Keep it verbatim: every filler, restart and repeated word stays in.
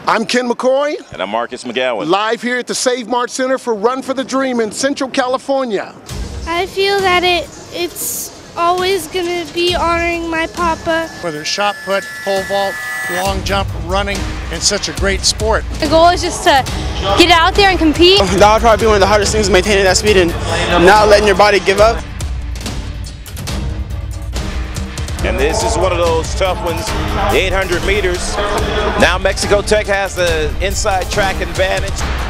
I'm Ken McCoy. And I'm Marcus McGowan. Live here at the Save Mart Center for Run for the Dream in Central California. I feel that it it's always going to be honoring my papa. Whether it's shot put, pole vault, long jump, running, and such a great sport. The goal is just to get out there and compete. That would probably be one of the hardest things, maintaining that speed and not letting your body give up. And this is one of those tough ones, the eight hundred meters. Now Mexico Tech has the inside track advantage.